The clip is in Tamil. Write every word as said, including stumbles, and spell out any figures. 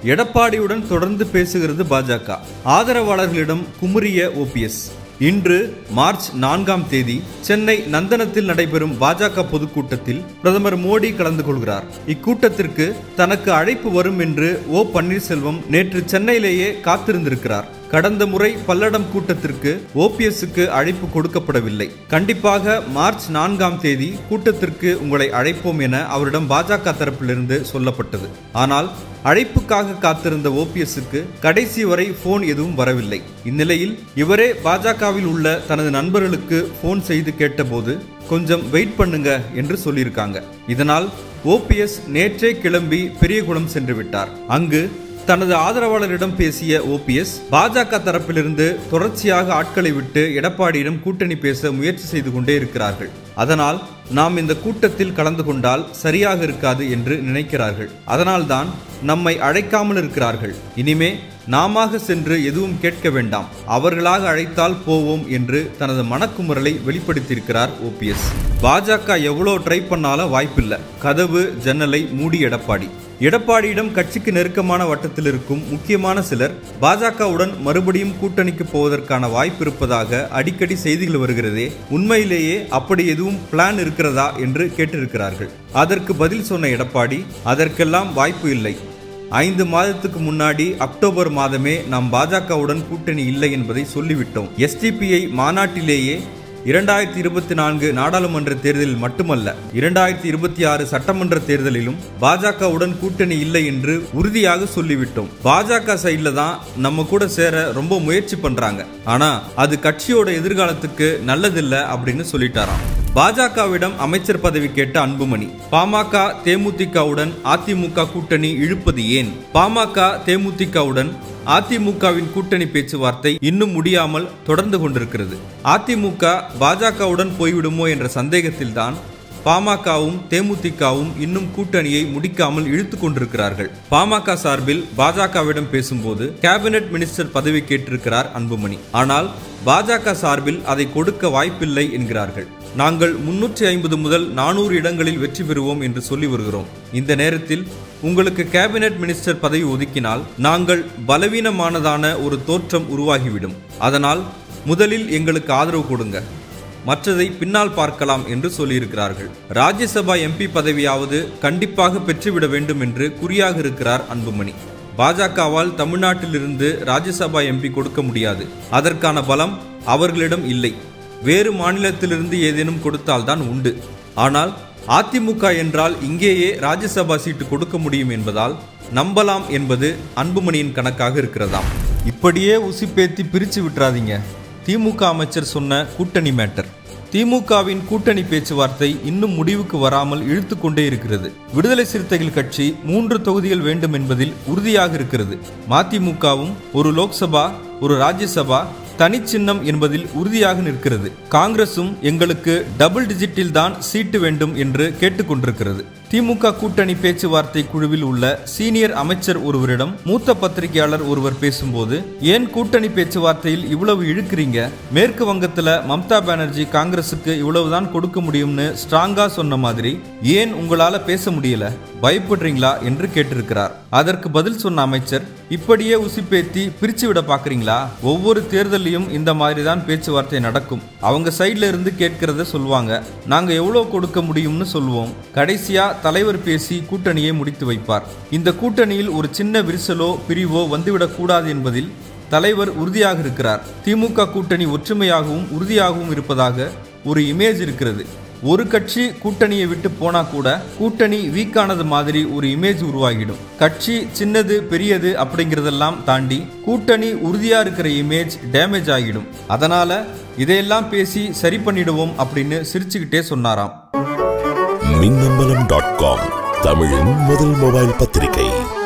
எடப்பாடியுடன் தொடர்ந்து பேசுகிறது பாஜக. ஆதரவாளர்களிடம் குமுறிய ஓபிஎஸ். இன்று மார்ச் நான்காம் தேதி சென்னை நந்தனத்தில் நடைபெறும் பாஜக பொதுக்கூட்டத்தில் பிரதமர் மோடி கலந்து கொள்கிறார். இக்கூட்டத்திற்கு தனக்கு அழைப்பு வரும் என்று ஓ பன்னீர்செல்வம் நேற்று சென்னையிலேயே காத்திருந்திருக்கிறார். கடந்த முறை பல்லடம் கூட்டத்திற்கு ஓபிஎஸ்க்கு அழைப்பு கொடுக்கப்படவில்லை. கண்டிப்பாக மார்ச் நான்காம் தேதி கூட்டத்திற்கு உங்களை அழைப்போம் என அவரிடம் பாஜக தரப்பிலிருந்து சொல்லப்பட்டது. ஆனால் அழைப்புக்காக காத்திருந்த ஓபிஎஸ்க்கு கடைசி வரை போன் எதுவும் வரவில்லை. இந்நிலையில் இவரே பாஜகவில் உள்ள தனது நண்பர்களுக்கு போன் செய்து கேட்டபோது கொஞ்சம் வெயிட் பண்ணுங்க என்று சொல்லியிருக்காங்க. இதனால் ஓபிஎஸ் நேற்றே கிளம்பி பெரியகுளம் சென்று விட்டார். அங்கு தனது ஆதரவாளரிடம் பேசிய ஓபிஎஸ் பாஜக தரப்பிலிருந்து தொடர்ச்சியாக ஆட்களை விட்டு எடப்பாடியிடம் கூட்டணி பேச முயற்சி செய்து கொண்டே இருக்கிறார்கள். அதனால் நாம் இந்த கூட்டத்தில் கலந்து கொண்டால் சரியாக இருக்காது என்று நினைக்கிறார்கள். அதனால்தான் நம்மை அழைக்காமல் இருக்கிறார்கள். இனிமே நாமாக சென்று எதுவும் கேட்க வேண்டாம், அவர்களாக அழைத்தால் போவோம் என்று தனது மனக்குமுறலை வெளிப்படுத்தியிருக்கிறார் ஓபிஎஸ். பாஜக எவ்வளோ ட்ரை பண்ணாலும் வாய்ப்பில்லை. கதவு ஜன்னலை மூடி எடப்பாடி. எடப்பாடியிடம் கட்சிக்கு நெருக்கமான வட்டத்தில் இருக்கும் முக்கியமான சிலர் பாஜகவுடன் மறுபடியும் கூட்டணிக்கு போவதற்கான வாய்ப்பு இருப்பதாக அடிக்கடி செய்திகள் வருகிறதே, உண்மையிலேயே அப்படி எதுவும் பிளான் இருக்கிறதா என்று கேட்டிருக்கிறார்கள். அதற்கு பதில் சொன்ன எடப்பாடி, அதற்கெல்லாம் வாய்ப்பு இல்லை. ஐந்து மாதத்துக்கு முன்னாடி அக்டோபர் மாதமே நாம் பாஜகவுடன் கூட்டணி இல்லை என்பதை சொல்லிவிட்டோம். எஸ்டிபிஐ மாநாட்டிலேயே இரண்டாயிரத்தி இருபத்தி நான்கு நாடாளுமன்ற தேர்தலில் மட்டுமல்ல, இரண்டாயிரத்தி இருபத்தி ஆறு சட்டமன்ற தேர்தலிலும் பாஜகவுடன் கூட்டணி இல்லை என்று உறுதியாக சொல்லிவிட்டோம். பாஜக சைட்ல தான் நம்ம கூட சேர ரொம்ப முயற்சி பண்றாங்க, ஆனா அது கட்சியோட எதிர்காலத்துக்கு நல்லதில்லை அப்படின்னு சொல்லிட்டாராம். பாஜகவிடம் அமைச்சர் பதவி கேட்ட அன்புமணி. பாமக தேமுதிகவுடன் அதிமுக கூட்டணி இழுப்பது ஏன்? பாமக தேமுதிகவுடன் அதிமுகவின் கூட்டணி பேச்சுவார்த்தை இன்னும் முடியாமல் தொடர்ந்து கொண்டிருக்கிறது. அதிமுக பாஜகவுடன் போய்விடுமோ என்ற சந்தேகத்தில்தான் பாமகவும் தேமுதிகவும் இன்னும் கூட்டணியை முடிக்காமல் இழுத்து கொண்டிருக்கிறார்கள். பாமக சார்பில் பாஜகவிடம் பேசும்போது கேபினெட் மினிஸ்டர் பதவி கேட்டிருக்கிறார் அன்புமணி. ஆனால் பாஜக சார்பில் அதை கொடுக்க வாய்ப்பில்லை என்கிறார்கள். நாங்கள் முன்னூற்றி ஐம்பது முதல் நானூறு இடங்களில் வெற்றி பெறுவோம் என்று சொல்லி வருகிறோம். இந்த நேரத்தில் உங்களுக்கு கேபினெட் மினிஸ்டர் பதவி ஒதுக்கினால் நாங்கள் பலவீனமானதான ஒரு தோற்றம் உருவாகிவிடும். அதனால் முதலில் எங்களுக்கு ஆதரவு கொடுங்க, மற்றதை பின்னால் பார்க்கலாம் என்று சொல்லியிருக்கிறார்கள். ராஜ்யசபா எம்பி பதவியாவது கண்டிப்பாக பெற்றுவிட வேண்டும் என்று குறியாக இருக்கிறார் அன்புமணி. பாஜகவால் தமிழ்நாட்டிலிருந்து ராஜ்யசபா எம்பி கொடுக்க முடியாது. அதற்கான பலம் அவர்களிடம் இல்லை. வேறு மாநிலத்திலிருந்து ஏதேனும் கொடுத்தால்தான் உண்டு. ஆனால் அதிமுக என்றால் இங்கேயே ராஜ்யசபா சீட்டு கொடுக்க முடியும் என்பதால் நம்பலாம் என்பது அன்புமணியின் கணக்காக இருக்கிறதாம். இப்படியே உசிப்பேத்தி பிரிச்சு விட்டுறாதீங்க. திமுக அமைச்சர் சொன்ன கூட்டணி மேட்டர். திமுகவின் கூட்டணி பேச்சுவார்த்தை இன்னும் முடிவுக்கு வராமல் இழுத்து கொண்டே இருக்கிறது. விடுதலை சிறுத்தைகள் கட்சி மூன்று தொகுதிகள் வேண்டும் என்பதில் உறுதியாக இருக்கிறது. மதிமுகவும் ஒரு லோக்சபா ஒரு ராஜ்யசபா தனிச்சின்னம் என்பதில் உறுதியாக நிற்கிறது. காங்கிரசும் எங்களுக்கு டபுள் டிஜிட்டில் தான் சீட்டு வேண்டும் என்று கேட்டுக்கொண்டிருக்கிறது. திமுக கூட்டணி பேச்சுவார்த்தை குழுவில் உள்ள சீனியர் அமைச்சர் ஒருவரிடம் மூத்த பத்திரிகையாளர் ஒருவர் பேசும்போது, ஏன் கூட்டணி பேச்சுவார்த்தையில் இவ்வளவு இழுக்கிறீங்க? மேற்கு வங்கத்துல மம்தா பானர்ஜி காங்கிரசுக்கு இவ்வளவுதான் கொடுக்க முடியும்னு ஸ்ட்ராங்கா சொன்ன மாதிரி ஏன் உங்களால பேச முடியல? பயப்படுறீங்களா என்று கேட்டிருக்கிறார். அதற்கு பதில் சொன்ன அமைச்சர், இப்படியே உசிப்பேத்தி பிரிச்சு விட பாக்குறீங்களா? ஒவ்வொரு தேர்தலையும் இந்த மாதிரி தான் பேச்சுவார்த்தை நடக்கும். அவங்க சைட்ல இருந்து கேட்கிறத சொல்லுவாங்க, நாங்க எவ்வளவு கொடுக்க முடியும்னு சொல்லுவோம். கடைசியா தலைவர் பேசி கூட்டணியை முடித்து வைப்பார். இந்த கூட்டணியில் ஒரு சின்ன விரிசலோ பிரிவோ வந்துவிடக் கூடாது என்பதில் தலைவர் உறுதியாக இருக்கிறார். திமுக கூட்டணி ஒற்றுமையாகவும் உறுதியாகவும் இருப்பதாக ஒரு இமேஜ் இருக்கிறது. ஒரு கட்சி கூட்டணியை விட்டு போனா கூட கூட்டணி வீக்கானது மாதிரி ஒரு இமேஜ் உருவாகிடும். கட்சி சின்னது பெரியது அப்படிங்கறதெல்லாம் தாண்டி கூட்டணி உறுதியா இருக்கிற இமேஜ் டேமேஜ் ஆகிடும். அதனால இதையெல்லாம் பேசி சரி பண்ணிடுவோம் அப்படின்னு சிரிச்சுக்கிட்டே சொன்னாராம். மின்னம்பலம் டாட் காம் தமிழின் முதல் மொபைல் பத்திரிகை.